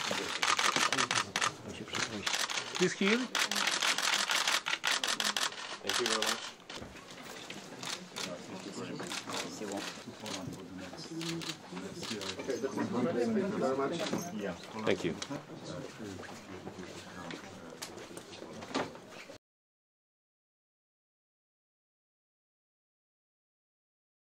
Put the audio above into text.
Please here. Thank you very much. Okay, thank you very much. Thank you.